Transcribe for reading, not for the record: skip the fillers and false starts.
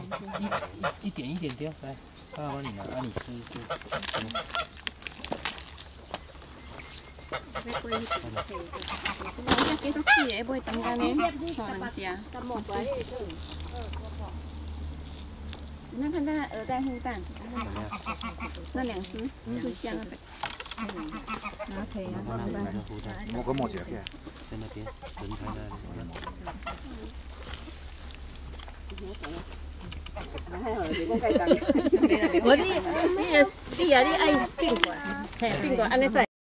一点一点丢，来，爸爸帮你拿，啊你试试。 我这几多水的，买当干呢，互人食。你看那鹅在孵蛋，那2只吃香的。拿腿啊， 我跟莫姐去。 在那边轮胎那里。 我你啊，你爱并过来，嘿，并过来，安尼在。